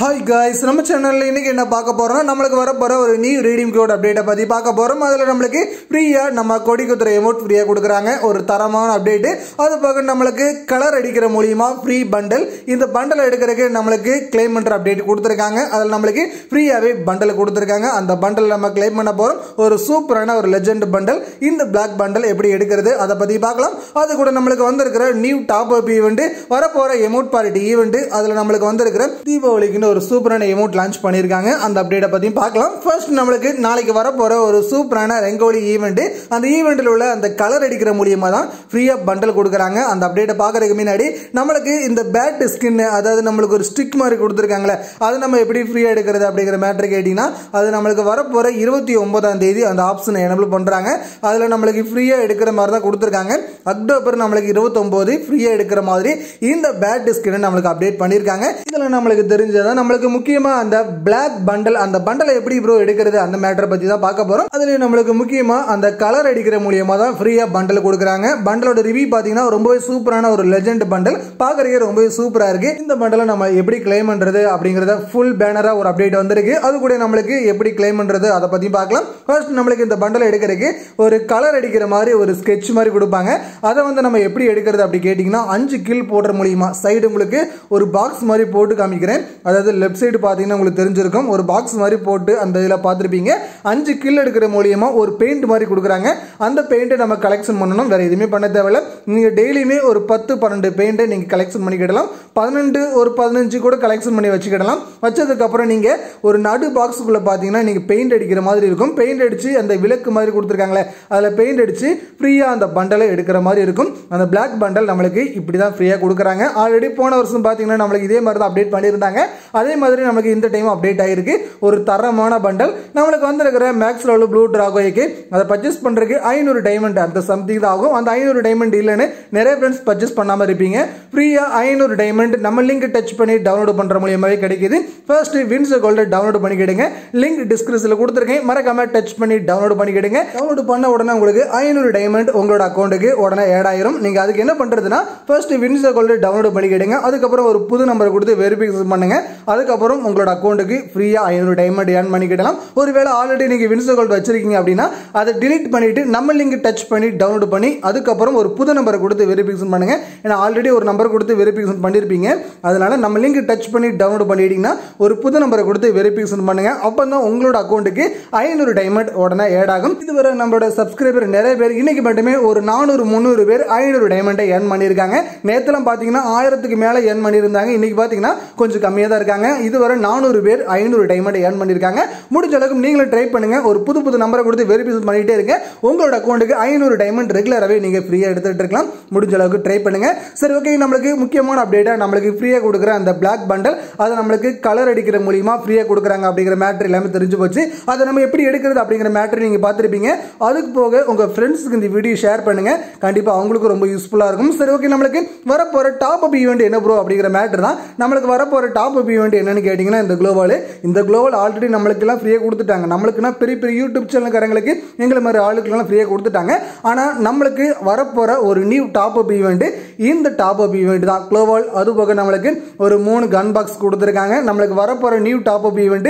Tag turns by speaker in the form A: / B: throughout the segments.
A: Hi guys, நம்ம சேனல்ல இன்னைக்கு என்ன பார்க்க போறோம்னா நமக்கு வர போற ஒரு நியூ ரீடிங் கோட் அப்டேட்ட பத்தி பார்க்க போறோம். அதுல நமக்கு ஃப்ரீயா நம்ம கொடி குத்துற எமோட் ஃப்ரீயா கொடுக்கறாங்க. ஒரு தரமான அப்டேட். அது போக நமக்கு கலர் அடிக்கிற மூலமா ஃப்ரீ பண்டல். இந்த பண்டல் எடுக்கிறதுக்கு நமக்கு க்ளைம் பண்ற அப்டேட் கொடுத்திருக்காங்க. அதுல நமக்கு ஃப்ரீயாவே பண்டல் கொடுத்திருக்காங்க. அந்த பண்டல் நம்ம க்ளைம் பண்ண போறோம். ஒரு சூப்பரான ஒரு லெஜெண்ட் பண்டல். இந்த Black பண்டல் எப்படி எடுக்கிறது அத பத்தி பார்க்கலாம். அது கூட நமக்கு வந்திருக்கிற நியூ டாப் அப் ஈவென்ட், வர போற எமோட் பார்ட்டி ஈவென்ட், அதுல நமக்கு வந்திருக்கிற தீபாவளிக்கு ஒரு சூப்பரான எமோட் லான்ச் பண்ணிருக்காங்க. அந்த அப்டேட்ட பத்தி பார்க்கலாம். ஃபர்ஸ்ட் நமக்கு நாளைக்கு வர போற ஒரு சூப்பரான ரங்கோலி ஈவென்ட். அந்த ஈவென்ட்ல உள்ள அந்த கலர் அடிக்கிற மூலமா தான் ஃப்ரீயா பண்டல் கொடுக்கறாங்க. அந்த அப்டேட்ட பார்க்கறதுக்கு முன்னாடி நமக்கு இந்த பேட் ஸ்கின், அதாவது நமக்கு ஒரு ஸ்டிக் மாதிரி கொடுத்திருக்காங்களே, அது நம்ம எப்படி ஃப்ரீயா எடுக்கிறது அப்படிங்கிற மேட்டர் கேட்டீங்கன்னா, அது நமக்கு வர போற 29ஆம் தேதி அந்த ஆப்ஷனை எனேபிள் பண்றாங்க. அதுல நமக்கு ஃப்ரீயா எடுக்கிற மாதிரி தான் கொடுத்திருக்காங்க. அக்டோபர் நமக்கு 29 ஃப்ரீயா எடுக்கிற மாதிரி இந்த பேட் ஸ்கின் நமக்கு அப்டேட் பண்ணிருக்காங்க. இதுல நமக்கு தெரிஞ்சதா நமக்கு முக்கியமா அந்த Black பண்டல், அந்த பண்டலை எப்படி ப்ரோ எடுக்கிறது அந்த மேட்டர் பத்தி தான் பார்க்க போறோம். அதுல நமக்கு முக்கியமா அந்த கலர் அடிக்கிற மூலமா தான் ஃப்ரீயா பண்டல் கொடுக்கறாங்க. பண்டலோட ரிவ்யூ பாத்தீங்கன்னா ரொம்பவே சூப்பரான ஒரு லெஜெண்ட் பண்டல், பார்க்கறதுக்கு ரொம்பவே சூப்பரா இருக்கு. இந்த பண்டலை நம்ம எப்படி கிளைம் பண்றது அப்படிங்கறத ஃபுல் பேனரா ஒரு அப்டேட் வந்திருக்கு. அது கூட நமக்கு எப்படி கிளைம் பண்றது அத பத்தி பார்க்கலாம். ஃபர்ஸ்ட் நமக்கு இந்த பண்டலை எடுக்கிறதுக்கு ஒரு கலர் அடிக்கிற மாதிரி ஒரு ஸ்கெட்ச் மாதிரி கொடுப்பாங்க. அதை நம்ம எப்படி எடுக்கிறது அப்படி கேட்டீங்கன்னா, 5 கில் போடுற மூலமா சைடு உங்களுக்கு ஒரு பாக்ஸ் மாதிரி போட்டு காமிக்கிறேன். அதாவது லெஃப்ட் சைடு பாத்தீங்கன்னா உங்களுக்கு தெரிஞ்சிருக்கும், ஒரு பாக்ஸ் மாதிரி போட்டு அந்த இதுல பாத்துருப்பீங்க. 5 கில் எடுக்கிற மூலமா ஒரு பெயிண்ட் மாதிரி கொடுக்குறாங்க. அந்த பெயிண்ட் நம்ம கலெக்ஷன் பண்ணணும், வேற எதுவுமே பண்ண தேவையில்ல. நீங்க டெய்லியுமே ஒரு 10-12 பெயிண்ட் நீங்க கலெக்ஷன் பண்ணிக்கிடலாம். 12 ஒரு 15 கூட கலெக்ஷன் பண்ணி வச்சுக்கிடலாம். வச்சதுக்கு அப்புறம் நீங்க ஒரு நடு பாக்ஸுக்குள்ள பாத்தீங்கன்னா நீங்க பெயிண்ட் அடிக்கிற மாதிரி இருக்கும். பெயிண்ட் அடிச்சு அந்த விளக்கு மாதிரி கொடுத்துருக்காங்களே, அதுல பெயிண்ட் அடிச்சு ஃப்ரீயா அந்த பண்டலை எடுக்கிற மாதிரி இருக்கும். அந்த Black பண்டல் நமக்கு இப்படிதான் ஃப்ரீயா கொடுக்குறாங்க. ஆல்ரெடி போன வருஷம் பாத்தீங்கன்னா நமக்கு இதே மாதிரி தான் அப்டேட் பண்ணியிருந்தாங்க. அதே மாதிரி நமக்கு இந்த டைம் அப்டேட் ஆயிருக்கு. ஒரு தரமான பண்டல் நமக்கு வந்திருக்கிற மேக்ஸ் லெவல் ப்ளூ டிராகோய்க்கு அதை பர்ச்சேஸ் பண்றதுக்கு 500 டைமண்ட் அந்த சம்திங் தான் ஆகும். அந்த 500 டைமண்ட் இல்லைன்னு நிறைய ஃப்ரெண்ட்ஸ் பர்ச்சேஸ் பண்ணாம இருப்பீங்க. ஃப்ரீயா 500 டைமண்ட் நம்ம லிங்க் டச் பண்ணி டவுன்லோட் பண்ற மூலமாவே கிடைக்குது. ஃபர்ஸ்ட் வின்ஸ் கோல்ட் டவுன்லோட் பண்ணிக்கிடுங்க. லிங்க் டிஸ்கிரிப்ஷன்ல கொடுத்துருக்கேன், மறக்காம டச் பண்ணி டவுன்லோட் பண்ணிக்கிடுங்க. டவுன்லோட் பண்ண உடனே உங்களுக்கு 500 டைமண்ட் உங்களோட அக்கௌண்ட்டுக்கு உடனே ஆட் ஆயிரும். நீங்க அதுக்கு என்ன பண்றதுன்னா, ஃபர்ஸ்ட் வின்ஸ் கோல்ட் டவுன்லோட் பண்ணிக்கிடுங்க. அதுக்கப்புறம் ஒரு புது நம்பர் கொடுத்து வெரிஃபிகேஷன் பண்ணுங்க. அதுக்கப்புறம் உங்களோட அக்கௌண்ட்டுக்கு ஃப்ரீயா 500 டைமண்ட் ஏர்ன் பண்ணிக்கிடலாம். ஒருவேளை ஆல்ரெடி நீங்க வின்ஸ் கோல்ட் வச்சிருக்கீங்க அப்படின்னா அதை டிலீட் பண்ணிட்டு நம்ம லிங்க் டச் பண்ணி டவுன்லோட் பண்ணி அதுக்கப்புறம் ஒரு புது நம்பரை கொடுத்து வெரிஃபிகேஷன் பண்ணுங்க. ஏன்னா ஆல்ரெடி ஒரு நம்பர் கொடுத்து வெரிஃபிகேஷன் பண்ணிருப்பீங்க. அதனால நம்ம லிங்க் டச் பண்ணி டவுன்லோட் பண்ணிட்டீங்கன்னா ஒரு புது நம்பரை கொடுத்து வெரிஃபிகேஷன் பண்ணுங்க. அப்பதான் உங்களோட அக்கௌண்ட்டுக்கு 500 டைமண்ட் உடனே ஆட் ஆகும். இதுவரை நம்மளோட சப்ஸ்கிரைபர் நிறைய பேர் இன்னைக்கு மட்டுமே ஒரு 400-300 பேர் 500 டைமண்டை ஏர்ன் பண்ணிருக்காங்க. நேத்தெல்லாம் பாத்தீங்கன்னா 1000க்கு மேல ஏர்ன் பண்ணிருந்தாங்க. இன்னைக்கு பாத்தீங்கன்னா கொஞ்சம் கம்மியா தான் இருக்காங்க. இதுவரை 400 பேர் 500 டைமண்ட் ஏர்ன் பண்ணிருக்காங்க. முடிஞ்ச அளவுக்கு நீங்களும் ட்ரை பண்ணுங்க. ஒரு புது நம்பரை கொடுத்து வெரிஃபிகேஷன் பண்ணிட்டே இருங்க. உங்களோட அக்கௌண்ட்டுக்கு 500 டைமண்ட் ரெகுலராகவே நீங்க ஃப்ரீயா எடுத்துட்டு இருக்கலாம். முடிஞ்ச அளவுக்கு ட்ரை பண்ணுங்க. சரி, ஓகே. நமக்கு முக்கியமான அப்டேட்டா நமக்கு ஃப்ரீயா கொடுக்குற அந்த Black பண்டல், அதை நமக்கு கலர் அடிக்கிற மூலமா ஃப்ரீயா கொடுக்குறாங்க அப்படிங்கிற மேட்டர் எல்லாமே தெரிஞ்சு போச்சு. அதை நம்ம எப்படி எடுக்கிறது அப்படிங்கிற மேட்டர் நீங்க பார்த்திருப்பீங்க. அதுக்கு போக உங்க ஃப்ரெண்ட்ஸ்க்கு இந்த வீடியோ ஷேர் பண்ணுங்க. கண்டிப்பா அவங்களுக்கு ரொம்ப யூஸ்ஃபுல்லா இருக்கும். சரி, ஓகே. நமக்கு வரப்போற டாப் அப் ஈவென்ட் என்ன ப்ரோ அப்படிங்கிற மேட்டர் தான். நமக்கு வரப்போற டாப் அப் ஈவென்ட் என்னன்னு கேட்டீங்கன்னா, இந்த குளோபல் ஆல்ரெடி நம்மளுக்கு எல்லாம் ஃப்ரீயா கொடுத்துட்டாங்க. நம்மளுக்குனா பெரிய பெரிய யூடியூப் சேனல்காரங்களுக்கு எங்களை மாதிரி ஆளுக்கு எல்லாம் ஃப்ரீயா கொடுத்துட்டாங்க. ஆனா நம்மளுக்கு வரப்போற ஒரு நியூ டாப் அப் ஈவென்ட், இந்த டாப் அப் ஈவென்ட் தான் குளோபல். அது போக நம்மளுக்கு ஒரு 3 கன் பாக்ஸ் கொடுத்துருக்காங்க. நம்மளுக்கு வரப்போற நியூ டாப் அப் ஈவென்ட்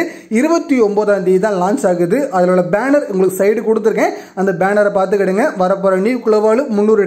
A: 29ஆம் தேதி தான் லான்ச் ஆகுது. அதோட பேனர் உங்களுக்கு சைடு கொடுத்துருக்கேன். அந்த பேனரை பார்த்துக்கிடுங்க. வரப்போற new global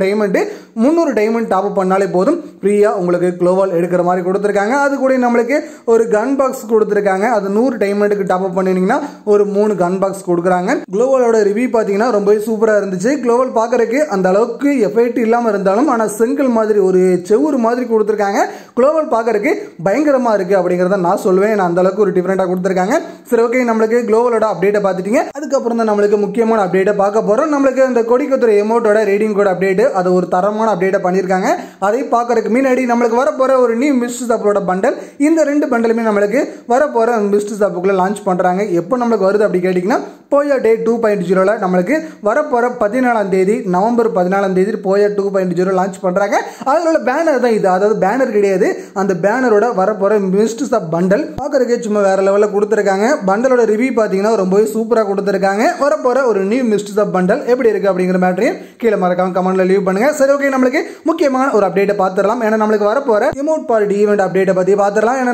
A: 300 diamond top up பண்ணாலே போதும், ஃப்ரீயா உங்களுக்கு குளோபல் எடுக்கிற மாதிரி கொடுத்துருக்காங்க. அது கூட நம்மளுக்கு ஒரு கன் பாக்ஸ் கொடுத்துருக்காங்க. அது 100 டைமண்டுக்கு டாப் அப் பண்ணினீங்கன்னா ஒரு 3 கன் பாக்ஸ் கொடுக்குறாங்க. குளோபலோட ரிவ்யூ பாத்தீங்கன்னா ரொம்பவே சூப்பரா இருந்துச்சு. குளோபல் பாக்குறதுக்கு அந்த அளவுக்கு எஃபெக்ட் இல்லாம இருந்தாலும் ஆனா செங்கல் மாதிரி ஒரு செவுறு மாதிரி கொடுத்துருக்காங்க. குளோபல் பாக்குறதுக்கு பயங்கரமா இருக்கு அப்படிங்கறத நான் சொல்லுவேன். அந்த அளவுக்கு ஒரு டிஃபரெண்டா கொடுத்துருக்காங்க. சரி, ஓகே. நம்மளுக்கு குளோபலோட அப்டேட்டை பார்த்துட்டீங்க. அதுக்கப்புறம் தான் நம்மளுக்கு முக்கியமான அப்டேட்டை பார்க்க போறோம். நம்மளுக்கு அந்த கொடிக்குத்துற எமோட்டோட ரீடிங் கோட் அப்டேட், அது ஒரு தரமான அப்டேட்டை பண்ணிருக்காங்க. அதை பார்க்கறதுக்கு முன்னாடி நம்மளுக்கு வரப்போற ஒரு நியூ மிஸ்ட் சாப்போட பண்டல், இந்த 2 பண்டலுமே நம்மளுக்கு வரப்போற மிஸ்ட் சாப்புக்குள்ள லான்ச் பண்றாங்க. எப்போ நம்மளுக்கு வருது அப்படி கேட்டீங்கன்னா, போயா டே 2.0 நம்மளுக்கு வரப்போற 14ஆம் தேதி, நவம்பர் 14ஆம் தேதி போயா 2.0 லான்ச் பண்றாங்க. அதோட பேனர் தான் இது. அதாவது பேனர் கிடையாது, அந்த பேனரோட வரப்போற மிஸ்ட் சாப் பண்டல் பார்க்கறதுக்கு சும்மா வேற லெவல்ல கொடுத்துருக்காங்க. பண்டலோட ரிவ்யூ பாத்தீங்கன்னா ரொம்பவே சூப்பரா கொடுத்துருக்காங்க. வரப்போற ஒரு நியூ மிஸ்ட் சாப் பண்டல் எப்படி இருக்கு அப்படிங்கிற மேட்டரையும் கீழே மறக்காம கமெண்ட்ல லீவ் பண்ணுங்க. சரி, ஓகே. நம்மளுக்கு முக்கியமான ஒரு அப்டேட்டை பார்த்துடலாம். ஏன்னா நம்மளுக்கு வரப்போற எமோட் பார்ட்டி ஈவென்ட் அப்டேட்டை பத்தி பார்த்துடலாம். ஏன்னா நம்மளுக்கு வர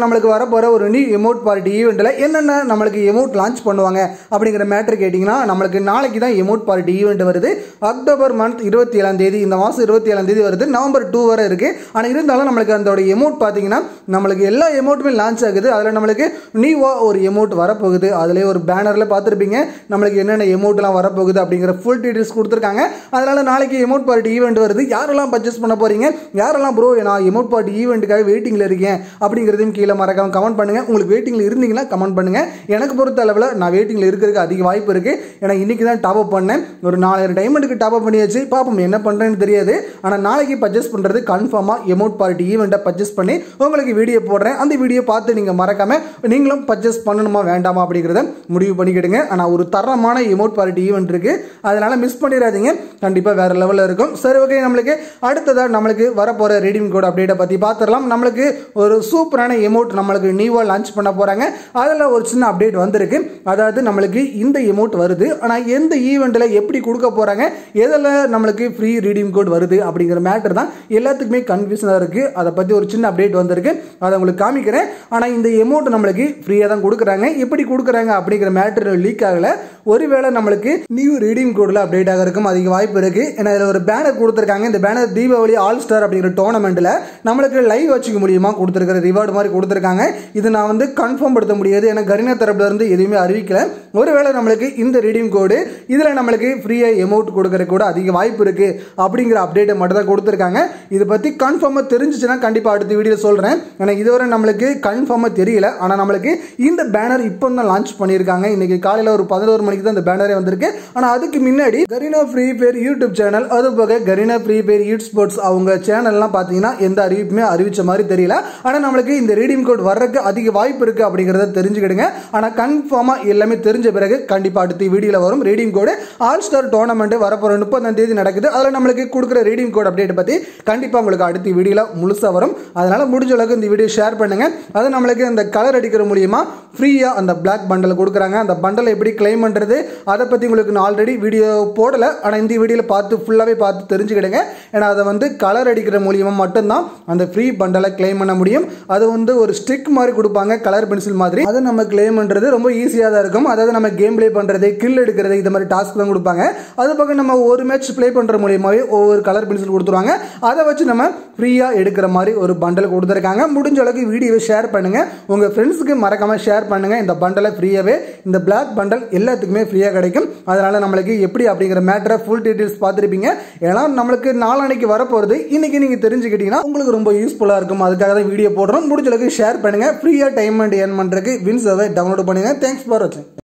A: வரப்போற ஒரு நியூ எமோட் பார்ட்டி ஈவெண்ட்ல என்னென்ன நம்மளுக்கு எமோட் லான்ச் பண்ணுவாங்க அப்படிங்கிற மேட்டர் கேட்டிங்கன்னா, நம்மளுக்கு நாளைக்கு தான் எமோட் பார்ட்டி ஈவெண்ட் வருது. அக்டோபர் மந்த் 27ஆம் தேதி, இந்த மாதம் 27ஆம் தேதி வருது. நவம்பர் 2 வரை இருக்கு. ஆனால் இருந்தாலும் நம்மளுக்கு அந்த எமோட் பார்த்தீங்கன்னா நம்மளுக்கு எல்லா எமோட்டுமே லான்ச் ஆகுது. அதில் நம்மளுக்கு நியூவா ஒரு எமோட் வரப்போகுது. அதிலே ஒரு பேனரில் பார்த்துருப்பீங்க நம்மளுக்கு என்னென்ன எமோட்லாம் வரப்போகுது அப்படிங்கிற ஃபுல் டீடைல்ஸ் கொடுத்துருக்காங்க. அதனால நாளைக்கு எமோட் பார்ட்டி ஈவெண்ட் வருது. யாரெல்லாம் பர்ச்சேஸ் பண்ண போறீங்க, யாரெல்லாம் ப்ரோ நான் எமோட் பார்ட்டி ஈவெண்ட்டுக்காக வெயிட்டிங்ல இருக்கேன் அப்படிங்கிறதையும் கீழே மறக்காம கமெண்ட் பண்ணுங்க. உங்களுக்கு வெயிட்டிங்ல இருந்தீங்கன்னா கமெண்ட் பண்ணுங்க. எனக்கு பொறுத்த அளவில் நான் வெயிட்டிங்ல இருக்கிறதுக்கு அதிக வாய்ப்பு இருக்கு. ஏன்னா இன்னைக்கு தான் டாப் அப் பண்ணேன். ஒரு 4000 டைமண்டுக்கு டாப் அப் பண்ணியாச்சு. பாப்போம் என்ன பண்றேன்னு தெரியாது. ஆனால் நாளைக்கு பர்ச்சேஸ் பண்றது கன்ஃபார்மா எமோட் பார்ட்டி ஈவெண்ட்டை பர்ச்சேஸ் பண்ணி உங்களுக்கு வீடியோ போடுறேன். அந்த வீடியோ பார்த்து நீங்க மறக்காம நீங்களும் பர்ச்சேஸ் பண்ணணுமா வேண்டாமா அப்படிங்கிறத முடிவு பண்ணிக்கிடுங்க. ஆனால் ஒரு தரமான எமோட் பார்ட்டி ஈவெண்ட் இருக்கு. அதனால மிஸ் பண்ணிடாதீங்க. கண்டிப்பா வேற லெவலில் இருக்கும். சரி, ஓகே. நம்மளுக்கு அடுத்ததா நம்மளுக்கு வரப்போற ரெடீம் கோட் அப்டேட்டை பத்தி பார்த்துடலாம். நம்மளுக்கு ஒரு சூப்பரான எமோட் நம்மளுக்கு நியூவா லான்ச் பண்ண போறாங்க. அதில் ஒரு சின்ன அப்டேட் வந்திருக்கு. அதாவது நம்மளுக்கு இந்த எமோட் வருது. ஆனால் எந்த ஈவெண்ட்ல எப்படி கொடுக்க போறாங்க, எதில் நம்மளுக்கு ஃப்ரீ ரீடீம் கோட் வருது அப்படிங்கிற மேட்டர் தான் எல்லாத்துக்குமே கன்ஃபியூஷனாக இருக்கு. அதை பத்தி ஒரு சின்ன அப்டேட் வந்திருக்கு. அதை உங்களுக்கு காமிக்கிறேன். ஆனால் இந்த எமோட் நம்மளுக்கு ஃப்ரீயாக தான் கொடுக்குறாங்க. எப்படி கொடுக்குறாங்க அப்படிங்கிற மேட்டர் லீக் ஆகல. ஒருவேளை நம்மளுக்கு நியூ ரீடீம் கோட்ல அப்டேட் ஆக இருக்கும் அதிக வாய்ப்பு இருக்கு. ஏன்னா இதில் ஒரு பேனர் கொடுத்துருக்காங்க. இந்த பேனர் தீபாவளி ஆல் ஸ்டார் அப்படிங்கிற டோர்னமெண்ட்ல நம்மளுக்கு லைவ் வச்சுக்க முடியுமா கொடுத்துருக்கிற ரிவார்டு மாதிரி கொடுத்துருக்காங்க. இது நான் வந்து கன்ஃபார்ம் படுத்த முடியாது. ஏன்னா கரீனா தரப்புல இருந்து எதுவுமே அறிவிக்கல. ஒருவேளை நம்மளுக்கு இந்த ரீடீம் கோடு இதில் நம்மளுக்கு ஃப்ரீயா எமோட் கொடுக்கற கூட அதிக வாய்ப்பு இருக்கு அப்படிங்கிற அப்டேட்டை மட்டும் தான் கொடுத்துருக்காங்க. இதை பத்தி கன்ஃபார்மா தெரிஞ்சிச்சுன்னா கண்டிப்பா அடுத்த வீடியோ சொல்றேன். ஏன்னா இதுவரை நம்மளுக்கு கன்ஃபார்மா தெரியல. ஆனால் நம்மளுக்கு இந்த பேனர் இப்போ தான் லான்ச் பண்ணியிருக்காங்க. இன்னைக்கு காலையில் ஒரு 11 மணிக்கு தான் இந்த பேனரே வந்திருக்கு. ஆனால் அதுக்கு முன்னாடி Garena free fire YouTube channel, அது போக Garena free fire esports அவங்க சேனல்லாம் பார்த்தீங்கன்னா எந்த அறிவிப்புமே அறிவிச்ச மாதிரி தெரியல. ஆனால் நம்மளுக்கு இந்த ரீடீம் கோட் வர்றதுக்கு அதிக வாய்ப்பு இருக்கு அப்படிங்கிறத தெரிஞ்சுக்கிடுங்க. ஆனால் கன்ஃபார்மா எல்லாமே தெரிஞ்ச பிறகு கண்டிப்பா அடுத்த வீடியோல வரும். Redeem code all star tournament வரப்போற 30ஆம் தேதி நடக்குது. அதில் நம்மளுக்கு கொடுக்குற ரீடீம் கோட் அப்டேட் பத்தி கண்டிப்பா உங்களுக்கு அடுத்த வீடியோல முழுசா வரும். அதனால முடிஞ்ச அளவுக்கு இந்த வீடியோ ஷேர் பண்ணுங்க. அது நம்மளுக்கு இந்த கலர் அடிக்கிற மூலியமா ஃப்ரீயா அந்த பிளாக் பண்டல் கொடுக்குறாங்க. அந்த பண்டலை எப்படி கிளைம் பண்றது அதை பத்தி உங்களுக்கு நான் ஆல்ரெடி வீடியோ போடல. ஆனால் இந்த வீடியோல பார்த்து ஃபுல்லாவே பார்த்து தெரிஞ்சுக்கிடுங்க. ஏன்னா அதை வந்து கலர் அடிக்கிற மூலியமா மட்டும்தான் அந்த ஃப்ரீ பண்டலை கிளைம் பண்ண முடியும். அது வந்து ஒரு ஸ்டிக் மாதிரி கொடுப்பாங்க, கலர் பென்சில் மாதிரி. அதை நம்ம கிளைம் பண்றது ரொம்ப ஈஸியாக தான் இருக்கும். அதாவது நம்ம கேம் பிளே பண்றது, கில் எடுக்கிறது, இந்த மாதிரி டாஸ்க் தான் கொடுப்பாங்க. அது பக்கம் நம்ம ஒரு மேட்ச் பிளே பண்ற மூலியமாவே ஒவ்வொரு கலர் பென்சில் கொடுத்துருவாங்க. அதை வச்சு நம்ம ஃப்ரீயா எடுக்கிற மாதிரி ஒரு பண்டல் கொடுத்துருக்காங்க. முடிஞ்ச அளவுக்கு வீடியோவை ஷேர் பண்ணுங்க. உங்க ஃப்ரெண்ட்ஸுக்கு மறக்காம ஷேர் பண்ணுங்க. இந்த பண்டலை ஃப்ரீயாவே, இந்த பிளாக் பண்டல் எல்லாத்துக்குமே ஃப்ரீயா கிடைக்கும். அதனால நம்மளுக்கு எப்படி அப்படிங்கிற மேட்டரை ஃபுல் டீடைல்ஸ் பார்த்துருப்பீங்க. ஏன்னா நம்மளுக்கு நாளானைக்கு வரப்போறது இன்னைக்கு நீங்க தெரிஞ்சுக்கிட்டீங்கன்னா உங்களுக்கு ரொம்ப யூஸ்ஃபுல்லா இருக்கும். அதுக்காக தான் வீடியோ போடுறோம். முடிஞ்ச அளவுக்கு ஷேர் பண்ணுங்க. ஃப்ரீயா டைம் அண்ட் ஏர்ன் பண்றதுக்கு வின்ஸவை டவுன்லோட் பண்ணுங்க. தேங்க்ஸ் ஃபார் வாட்சிங்.